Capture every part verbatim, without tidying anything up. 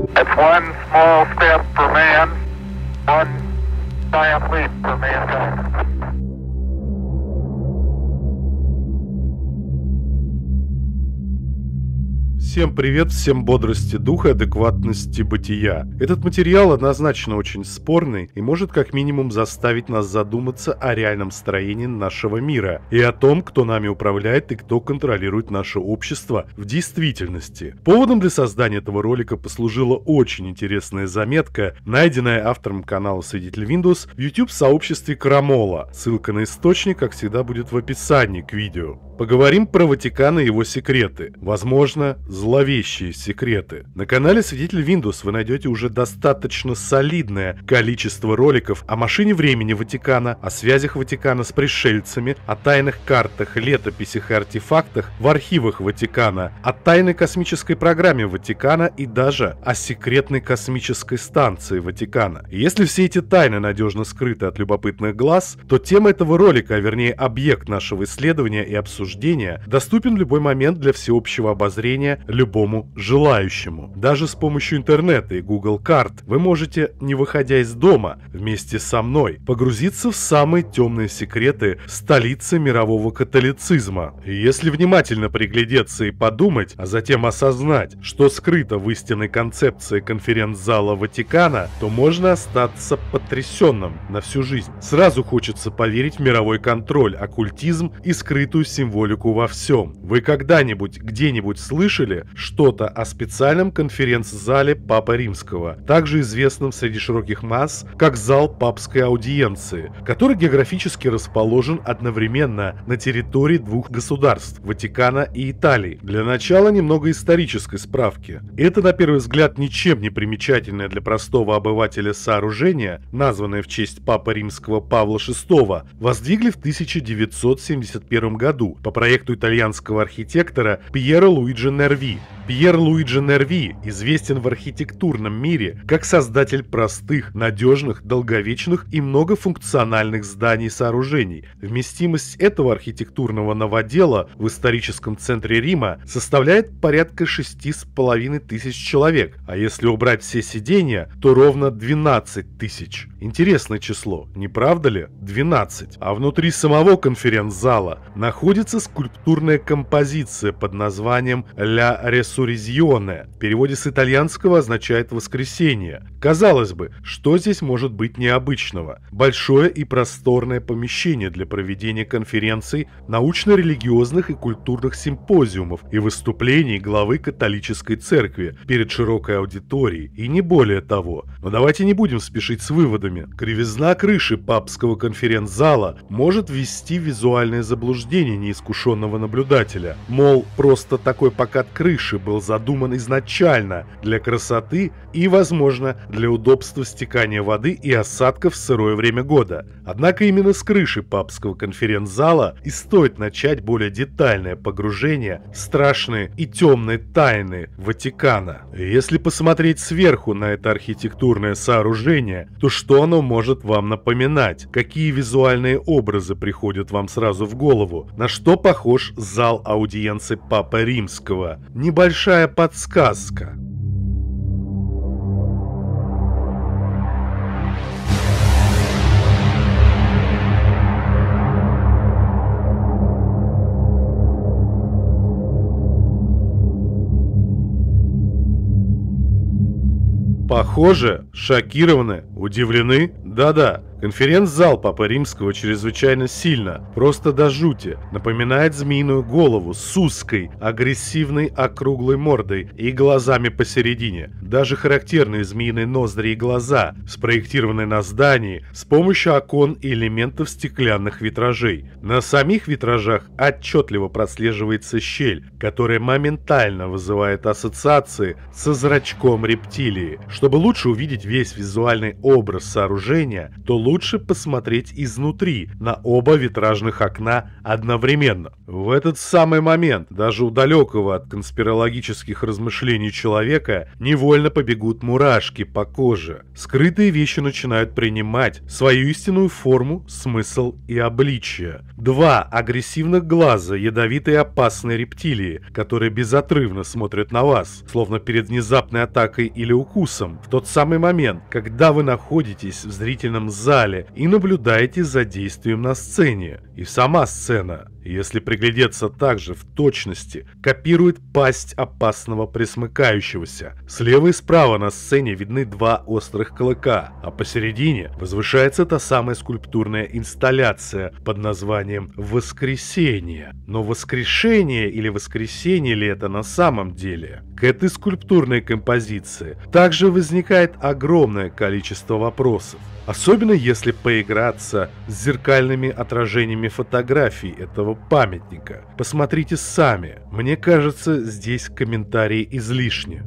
It's one small step for man, one giant leap for mankind. Всем привет, всем бодрости духа, адекватности бытия. Этот материал однозначно очень спорный и может как минимум заставить нас задуматься о реальном строении нашего мира и о том, кто нами управляет и кто контролирует наше общество в действительности. Поводом для создания этого ролика послужила очень интересная заметка, найденная автором канала Свидетель Windows в YouTube-сообществе Крамола. Ссылка на источник, как всегда, будет в описании к видео. Поговорим про Ватикан и его секреты. Возможно, зловещие секреты. На канале Свидетель Windows вы найдете уже достаточно солидное количество роликов о машине времени Ватикана, о связях Ватикана с пришельцами, о тайных картах, летописях и артефактах в архивах Ватикана, о тайной космической программе Ватикана и даже о секретной космической станции Ватикана. И если все эти тайны надежно скрыты от любопытных глаз, то тема этого ролика, а вернее объект нашего исследования и обсуждения, доступен в любой момент для всеобщего обозрения любому желающему. Даже с помощью интернета и Google карт вы можете, не выходя из дома, вместе со мной погрузиться в самые темные секреты столицы мирового католицизма. И если внимательно приглядеться и подумать, а затем осознать, что скрыто в истинной концепции конференц-зала Ватикана, то можно остаться потрясенным на всю жизнь. Сразу хочется поверить в мировой контроль, оккультизм и скрытую символику во всем. Вы когда-нибудь где-нибудь слышали что-то о специальном конференц-зале Папы Римского, также известном среди широких масс как зал папской аудиенции, который географически расположен одновременно на территории двух государств – Ватикана и Италии? Для начала немного исторической справки. Это, на первый взгляд, ничем не примечательное для простого обывателя сооружение, названное в честь Папы Римского Павла шестого, воздвигли в тысяча девятьсот семьдесят первом году по проекту итальянского архитектора Пьеро Луиджи Нерви. Пьер Луиджи Нерви известен в архитектурном мире как создатель простых, надежных, долговечных и многофункциональных зданий и сооружений. Вместимость этого архитектурного новодела в историческом центре Рима составляет порядка шести с половиной тысяч человек, а если убрать все сиденья, то ровно двенадцать тысяч. Интересное число, не правда ли? двенадцать. А внутри самого конференц-зала находится скульптурная композиция под названием «Ля Ресуризионе». В переводе с итальянского означает «воскресенье». Казалось бы, что здесь может быть необычного? Большое и просторное помещение для проведения конференций, научно-религиозных и культурных симпозиумов и выступлений главы католической церкви перед широкой аудиторией, и не более того. Но давайте не будем спешить с выводами. Кривизна крыши папского конференц-зала может ввести в визуальное заблуждение неискушенного наблюдателя. Мол, просто такой покат крыши был задуман изначально для красоты и, возможно, для удобства стекания воды и осадков в сырое время года. Однако именно с крыши папского конференц-зала и стоит начать более детальное погружение в страшные и темные тайны Ватикана. Если посмотреть сверху на это архитектурное сооружение, то что оно может вам напоминать? Какие визуальные образы приходят вам сразу в голову? На что похож зал аудиенции Папы Римского? Небольшая подсказка. Похоже, шокированы, удивлены? Да-да, конференц-зал Папы Римского чрезвычайно сильно, просто до жути, напоминает змеиную голову с узкой, агрессивной округлой мордой и глазами посередине. Даже характерные змеиные ноздри и глаза, спроектированные на здании с помощью окон и элементов стеклянных витражей. На самих витражах отчетливо прослеживается щель, которая моментально вызывает ассоциации со зрачком рептилии. Чтобы лучше увидеть весь визуальный образ сооружения, то лучше посмотреть изнутри на оба витражных окна одновременно. В этот самый момент даже у далекого от конспирологических размышлений человека невольно невольно побегут мурашки по коже. Скрытые вещи начинают принимать свою истинную форму, смысл и обличие. Два агрессивных глаза ядовитой и опасной рептилии, которые безотрывно смотрят на вас, словно перед внезапной атакой или укусом, в тот самый момент, когда вы находитесь в зрительном зале и наблюдаете за действием на сцене. И сама сцена, если приглядеться также в точности, копирует пасть опасного пресмыкающегося. Слева и справа на сцене видны два острых клыка, а посередине возвышается та самая скульптурная инсталляция под названием «Воскресение». Но воскрешение или воскресение ли это на самом деле? К этой скульптурной композиции также возникает огромное количество вопросов. Особенно если поиграться с зеркальными отражениями фотографий этого памятника. Посмотрите сами. Мне кажется, здесь комментарии излишни.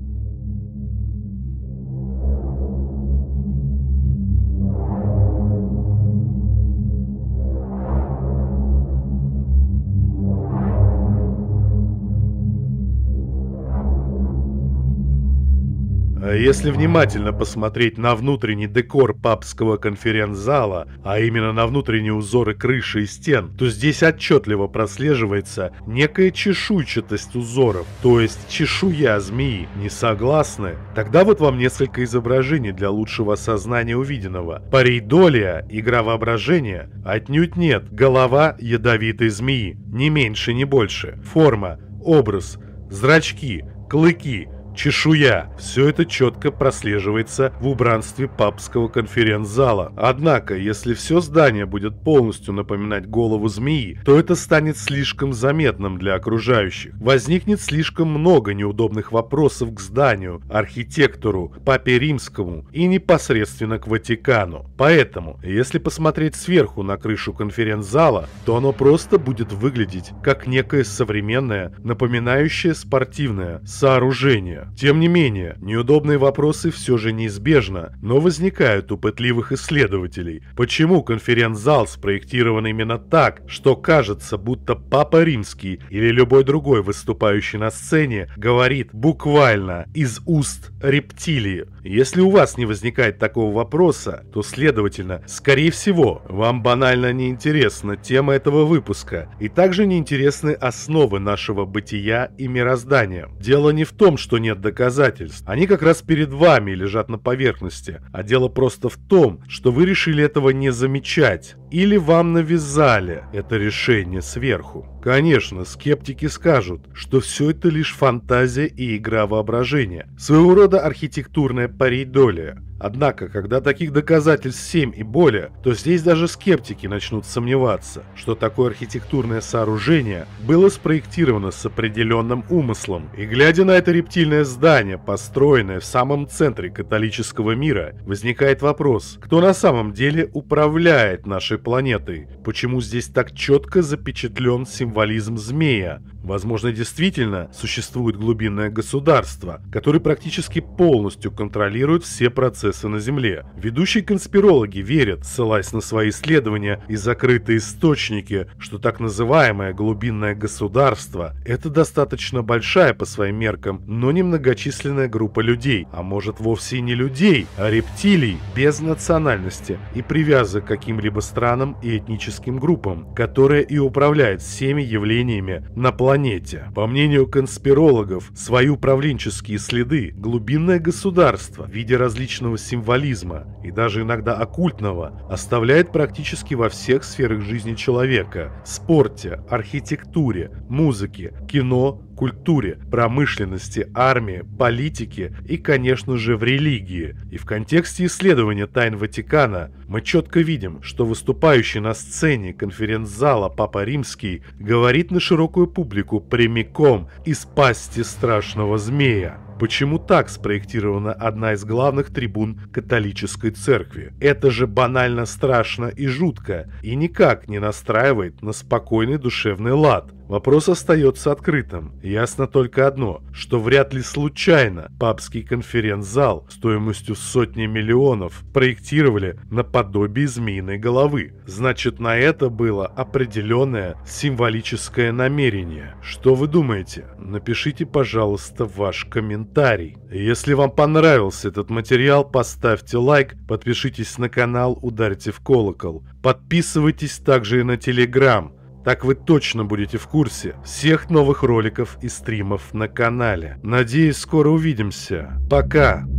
Если внимательно посмотреть на внутренний декор папского конференц-зала, а именно на внутренние узоры крыши и стен, то здесь отчетливо прослеживается некая чешуйчатость узоров, то есть чешуя змеи. Не согласны? Тогда вот вам несколько изображений для лучшего осознания увиденного. Парейдолия, игра воображения? Отнюдь нет. Голова ядовитой змеи. Ни меньше, ни больше. Форма, образ, зрачки, клыки, чешуя. Все это четко прослеживается в убранстве папского конференц-зала. Однако, если все здание будет полностью напоминать голову змеи, то это станет слишком заметным для окружающих. Возникнет слишком много неудобных вопросов к зданию, архитектору, папе римскому и непосредственно к Ватикану. Поэтому, если посмотреть сверху на крышу конференц-зала, то оно просто будет выглядеть как некое современное, напоминающее спортивное сооружение. Тем не менее, неудобные вопросы все же неизбежно, но возникают у пытливых исследователей. Почему конференц-зал спроектирован именно так, что кажется, будто Папа Римский или любой другой выступающий на сцене говорит буквально из уст рептилии? Если у вас не возникает такого вопроса, то, следовательно, скорее всего, вам банально неинтересна тема этого выпуска, и также неинтересны основы нашего бытия и мироздания. Дело не в том, что нет доказательств. Они как раз перед вами лежат на поверхности. А дело просто в том, что вы решили этого не замечать. Или вам навязали это решение сверху. Конечно, скептики скажут, что все это лишь фантазия и игра воображения. Своего рода архитектурная парейдолия. Однако, когда таких доказательств семь и более, то здесь даже скептики начнут сомневаться, что такое архитектурное сооружение было спроектировано с определенным умыслом. И глядя на это рептильное здание, построенное в самом центре католического мира, возникает вопрос, кто на самом деле управляет нашей планетой? Почему здесь так четко запечатлен символизм змея? Возможно, действительно существует глубинное государство, которое практически полностью контролирует все процессы на Земле. Ведущие конспирологи верят, ссылаясь на свои исследования и закрытые источники, что так называемое глубинное государство – это достаточно большая по своим меркам, но немногочисленная группа людей, а может вовсе и не людей, а рептилий без национальности и привязок к каким-либо странам и этническим группам, которые и управляют всеми явлениями на планете. По мнению конспирологов, свои управленческие следы глубинное государство в виде различного символизма и даже иногда оккультного оставляет практически во всех сферах жизни человека: спорте, архитектуре, музыке, кино, культуре, промышленности, армии, политике и, конечно же, в религии. И в контексте исследования тайн Ватикана мы четко видим, что выступающий на сцене конференц-зала Папа Римский говорит на широкую публику прямиком из пасти страшного змея. Почему так спроектирована одна из главных трибун католической церкви? Это же банально страшно и жутко, и никак не настраивает на спокойный душевный лад. Вопрос остается открытым. Ясно только одно, что вряд ли случайно папский конференц-зал стоимостью сотни миллионов проектировали наподобие змеиной головы. Значит, на это было определенное символическое намерение. Что вы думаете? Напишите, пожалуйста, ваш комментарий. Если вам понравился этот материал, поставьте лайк, подпишитесь на канал, ударьте в колокол. Подписывайтесь также и на Telegram. Так вы точно будете в курсе всех новых роликов и стримов на канале. Надеюсь, скоро увидимся. Пока!